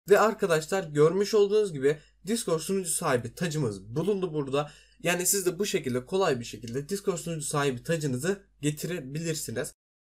Ve arkadaşlar görmüş olduğunuz gibi Discord sunucu sahibi tacımız bulundu burada. Yani siz de bu şekilde kolay bir şekilde Discord sunucu sahibi tacınızı getirebilirsiniz.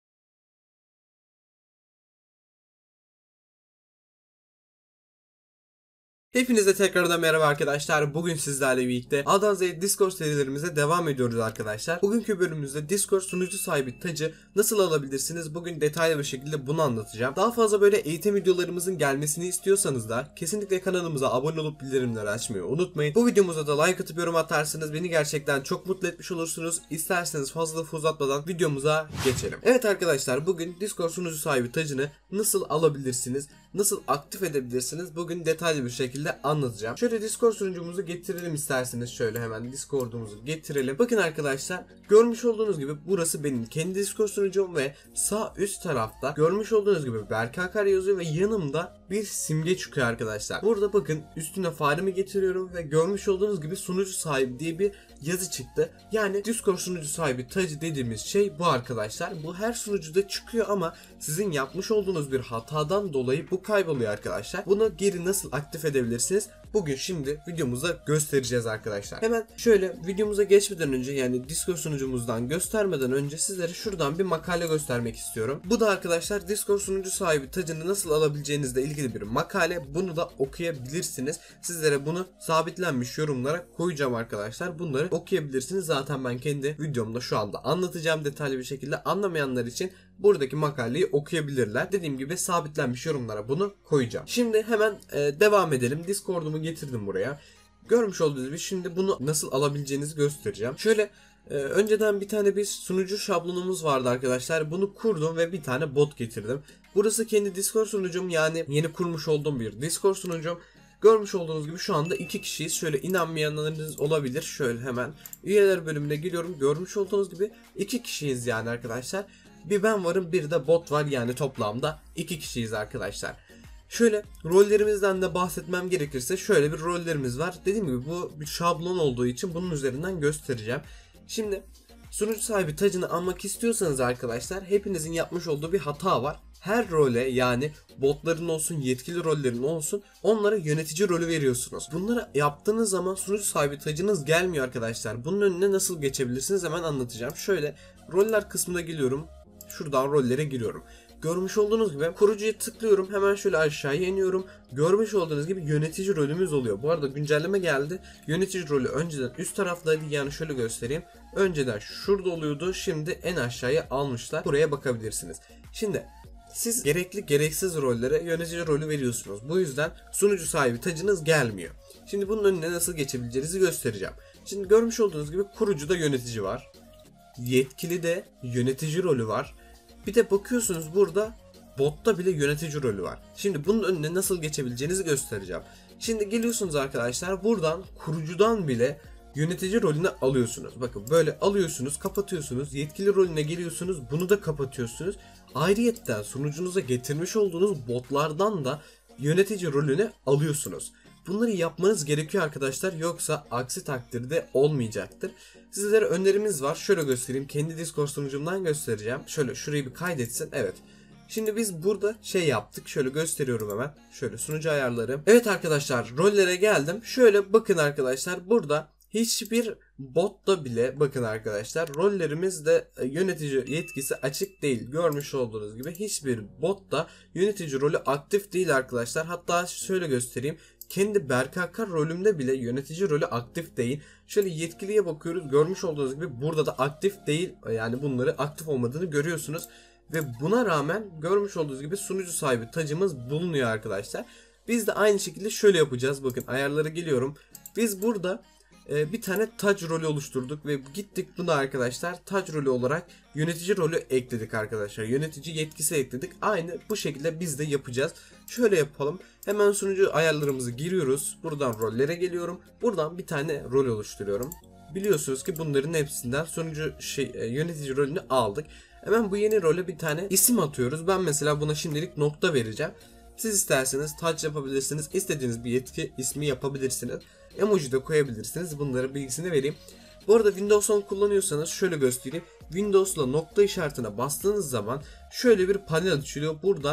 Hepinize tekrardan merhaba arkadaşlar. Bugün sizlerle birlikte A'dan Z'ye Discord serilerimize devam ediyoruz arkadaşlar. Bugünkü bölümümüzde Discord sunucu sahibi tacı nasıl alabilirsiniz? Bugün detaylı bir şekilde bunu anlatacağım. Daha fazla böyle eğitim videolarımızın gelmesini istiyorsanız da kesinlikle kanalımıza abone olup bildirimleri açmayı unutmayın. Bu videomuza da like atıp yorum atarsanız beni gerçekten çok mutlu etmiş olursunuz. İsterseniz fazla lafı uzatmadan videomuza geçelim. Evet arkadaşlar, bugün Discord sunucu sahibi tacını nasıl alabilirsiniz? Nasıl aktif edebilirsiniz? Bugün detaylı bir şekilde anlatacağım. Şöyle Discord sunucumuzu getirelim isterseniz. Şöyle hemen Discord'umuzu getirelim. Bakın arkadaşlar, görmüş olduğunuz gibi burası benim kendi Discord sunucum ve sağ üst tarafta görmüş olduğunuz gibi Berkakar yazıyor ve yanımda bir simge çıkıyor arkadaşlar. Burada bakın üstüne faremi getiriyorum ve görmüş olduğunuz gibi sunucu sahibi diye bir yazı çıktı. Yani Discord sunucu sahibi tacı dediğimiz şey bu arkadaşlar. Bu her sunucuda çıkıyor ama sizin yapmış olduğunuz bir hatadan dolayı bu kayboluyor arkadaşlar. Bunu geri nasıl aktif edebilirsiniz? Bugün şimdi videomuzda göstereceğiz arkadaşlar. Hemen şöyle videomuza geçmeden önce, yani Discord sunucumuzdan göstermeden önce sizlere şuradan bir makale göstermek istiyorum. Bu da arkadaşlar Discord sunucu sahibi tacını nasıl alabileceğinizle ilgili bir makale. Bunu da okuyabilirsiniz. Sizlere bunu sabitlenmiş yorumlara koyacağım arkadaşlar. Bunları okuyabilirsiniz. Zaten ben kendi videomda şu anda anlatacağım detaylı bir şekilde. Anlamayanlar için buradaki makaleyi okuyabilirler. Dediğim gibi sabitlenmiş yorumlara bunu koyacağım. Şimdi hemen devam edelim. Discord'umu getirdim buraya. Görmüş olduğunuz gibi şimdi bunu nasıl alabileceğinizi göstereceğim. Şöyle önceden bir tane bir sunucu şablonumuz vardı arkadaşlar. Bunu kurdum ve bir tane bot getirdim. Burası kendi Discord sunucum, yani yeni kurmuş olduğum bir Discord sunucum. Görmüş olduğunuz gibi şu anda 2 kişiyiz. Şöyle inanmayanlarınız olabilir. Şöyle hemen üyeler bölümüne giriyorum. Görmüş olduğunuz gibi 2 kişiyiz yani arkadaşlar. Bir ben varım, bir de bot var, yani toplamda 2 kişiyiz arkadaşlar. Şöyle rollerimizden de bahsetmem gerekirse şöyle bir rollerimiz var. Dediğim gibi bu bir şablon olduğu için bunun üzerinden göstereceğim. Şimdi sunucu sahibi tacını almak istiyorsanız arkadaşlar, hepinizin yapmış olduğu bir hata var. Her role, yani botların olsun, yetkili rollerin olsun, onlara yönetici rolü veriyorsunuz. Bunları yaptığınız zaman sunucu sahibi tacınız gelmiyor arkadaşlar. Bunun önüne nasıl geçebilirsiniz hemen anlatacağım. Şöyle roller kısmına geliyorum. Şuradan rollere giriyorum. Görmüş olduğunuz gibi kurucuya tıklıyorum. Hemen şöyle aşağıya iniyorum. Görmüş olduğunuz gibi yönetici rolümüz oluyor. Bu arada güncelleme geldi. Yönetici rolü önceden üst taraftaydı. Yani şöyle göstereyim. Önceden şurada oluyordu. Şimdi en aşağıya almışlar. Buraya bakabilirsiniz. Şimdi siz gerekli gereksiz rollere yönetici rolü veriyorsunuz. Bu yüzden sunucu sahibi tacınız gelmiyor. Şimdi bunun önüne nasıl geçebileceğinizi göstereceğim. Şimdi görmüş olduğunuz gibi kurucuda yönetici var. Yetkili de yönetici rolü var. Bir de bakıyorsunuz burada botta bile yönetici rolü var. Şimdi bunun önüne nasıl geçebileceğinizi göstereceğim. Şimdi geliyorsunuz arkadaşlar, buradan kurucudan bile yönetici rolünü alıyorsunuz. Bakın böyle alıyorsunuz, kapatıyorsunuz. Yetkili rolüne geliyorsunuz, bunu da kapatıyorsunuz. Ayrıyetten sunucunuza getirmiş olduğunuz botlardan da yönetici rolünü alıyorsunuz. Bunları yapmanız gerekiyor arkadaşlar, yoksa aksi takdirde olmayacaktır. Sizlere önerimiz var. Şöyle göstereyim. Kendi Discord sunucumdan göstereceğim. Şöyle şurayı bir kaydetsin. Evet. Şimdi biz burada şey yaptık. Şöyle gösteriyorum hemen. Şöyle sunucu ayarları. Evet arkadaşlar, rollere geldim. Şöyle bakın arkadaşlar, burada hiçbir botta bile bakın arkadaşlar rollerimizde yönetici yetkisi açık değil. Görmüş olduğunuz gibi hiçbir botta yönetici rolü aktif değil arkadaşlar. Hatta şöyle göstereyim. Kendi Berkakar rolümde bile yönetici rolü aktif değil. Şöyle yetkiliye bakıyoruz. Görmüş olduğunuz gibi burada da aktif değil. Yani bunları aktif olmadığını görüyorsunuz. Ve buna rağmen görmüş olduğunuz gibi sunucu sahibi tacımız bulunuyor arkadaşlar. Biz de aynı şekilde şöyle yapacağız. Bakın ayarlara geliyorum. Biz burada bir tane tac rolü oluşturduk ve gittik buna arkadaşlar tac rolü olarak yönetici rolü ekledik arkadaşlar. Yönetici yetkisi ekledik. Aynı bu şekilde biz de yapacağız. Şöyle yapalım. Hemen sunucu ayarlarımızı giriyoruz. Buradan rollere geliyorum. Buradan bir tane rol oluşturuyorum. Biliyorsunuz ki bunların hepsinden sunucu yönetici rolünü aldık. Hemen bu yeni role bir tane isim atıyoruz. Ben mesela buna şimdilik nokta vereceğim. Siz isterseniz tac yapabilirsiniz. İstediğiniz bir yetki ismi yapabilirsiniz. Emoji de koyabilirsiniz. Bunların bilgisini vereyim. Bu arada Windows 10 kullanıyorsanız şöyle göstereyim. Windows'la nokta işaretine bastığınız zaman şöyle bir panel açılıyor. Buradan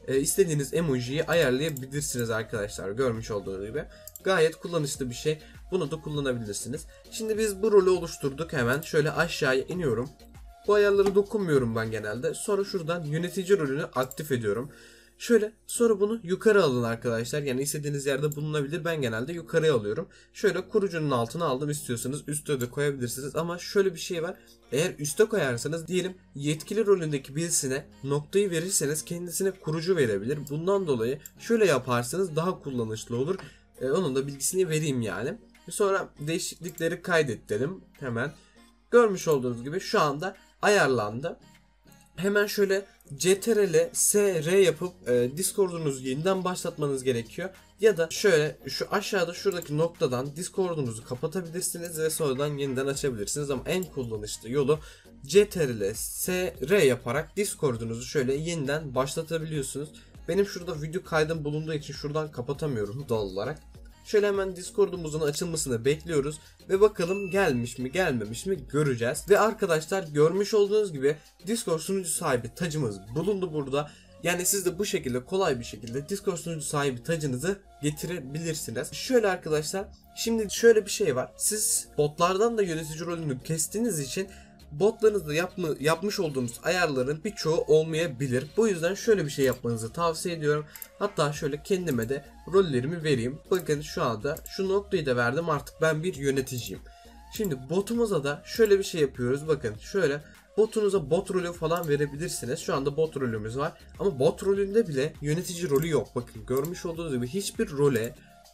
istediğiniz emojiyi ayarlayabilirsiniz arkadaşlar. Görmüş olduğunuz gibi. Gayet kullanışlı bir şey. Bunu da kullanabilirsiniz. Şimdi biz bu rolü oluşturduk. Hemen şöyle aşağıya iniyorum. Bu ayarları dokunmuyorum ben genelde. Sonra şuradan yönetici rolünü aktif ediyorum. Şöyle sonra bunu yukarı alın arkadaşlar. Yani istediğiniz yerde bulunabilir. Ben genelde yukarıya alıyorum. Şöyle kurucunun altına aldım, istiyorsanız üstte de koyabilirsiniz. Ama şöyle bir şey var. Eğer üste koyarsanız diyelim yetkili rolündeki birisine noktayı verirseniz kendisine kurucu verebilir. Bundan dolayı şöyle yaparsanız daha kullanışlı olur. Onun da bilgisini vereyim yani. Sonra değişiklikleri kaydet dedim. Hemen görmüş olduğunuz gibi şu anda ayarlandı. Hemen şöyle CTRL SR yapıp Discord'unuzu yeniden başlatmanız gerekiyor. Ya da şöyle şu aşağıda şuradaki noktadan Discord'unuzu kapatabilirsiniz ve sonradan yeniden açabilirsiniz. Ama en kullanışlı yolu CTRL SR yaparak Discord'unuzu şöyle yeniden başlatabiliyorsunuz. Benim şurada video kaydım bulunduğu için şuradan kapatamıyorum doğal olarak. Şöyle hemen Discord'umuzun açılmasını bekliyoruz ve bakalım gelmiş mi gelmemiş mi göreceğiz. Ve arkadaşlar görmüş olduğunuz gibi Discord sunucu sahibi tacımız bulundu burada. Yani siz de bu şekilde kolay bir şekilde Discord sunucu sahibi tacınızı getirebilirsiniz. Şöyle arkadaşlar, şimdi şöyle bir şey var. Siz botlardan da yönetici rolünü kestiğiniz için botlarınızda yapmış olduğunuz ayarların birçoğu olmayabilir. Bu yüzden şöyle bir şey yapmanızı tavsiye ediyorum. Hatta şöyle kendime de rollerimi vereyim. Bakın şu anda şu noktayı da verdim, artık ben bir yöneticiyim. Şimdi botumuza da şöyle bir şey yapıyoruz. Bakın şöyle botunuza bot rolü falan verebilirsiniz. Şu anda bot rolümüz var. Ama bot rolünde bile yönetici rolü yok. Bakın görmüş olduğunuz gibi hiçbir role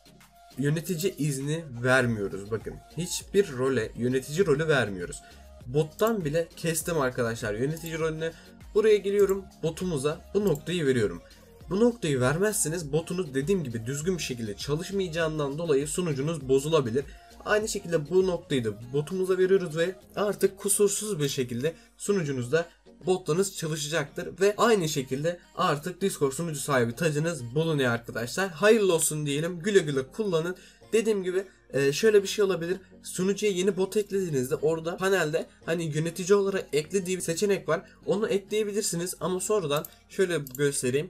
yönetici izni vermiyoruz. Bakın hiçbir role yönetici rolü vermiyoruz. Bottan bile kestim arkadaşlar yönetici rolünü. Buraya geliyorum, botumuza bu noktayı veriyorum. Bu noktayı vermezseniz botunuz dediğim gibi düzgün bir şekilde çalışmayacağından dolayı sunucunuz bozulabilir. Aynı şekilde bu noktayı da botumuza veriyoruz ve artık kusursuz bir şekilde sunucunuzda botlarınız çalışacaktır. Ve aynı şekilde artık Discord sunucu sahibi tacınız bulunuyor arkadaşlar. Hayırlı olsun diyelim, güle güle kullanın. Dediğim gibi şöyle bir şey olabilir. Sunucuya yeni bot eklediğinizde orada panelde hani yönetici olarak eklediği bir seçenek var. Onu ekleyebilirsiniz ama sonradan şöyle göstereyim.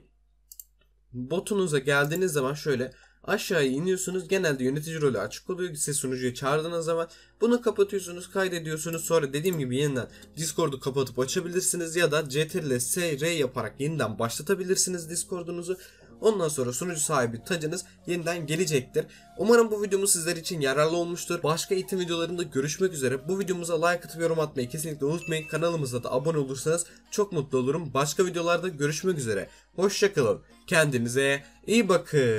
Botunuza geldiğiniz zaman şöyle aşağıya iniyorsunuz. Genelde yönetici rolü açık oluyor. Siz sunucuyu çağırdığınız zaman bunu kapatıyorsunuz, kaydediyorsunuz. Sonra dediğim gibi yeniden Discord'u kapatıp açabilirsiniz ya da CTRL S R yaparak yeniden başlatabilirsiniz Discord'unuzu. Ondan sonra sunucu sahibi tacınız yeniden gelecektir. Umarım bu videomuz sizler için yararlı olmuştur. Başka eğitim videolarında görüşmek üzere. Bu videomuza like atıp yorum atmayı kesinlikle unutmayın. Kanalımıza da abone olursanız çok mutlu olurum. Başka videolarda görüşmek üzere. Hoşça kalın. Kendinize iyi bakın.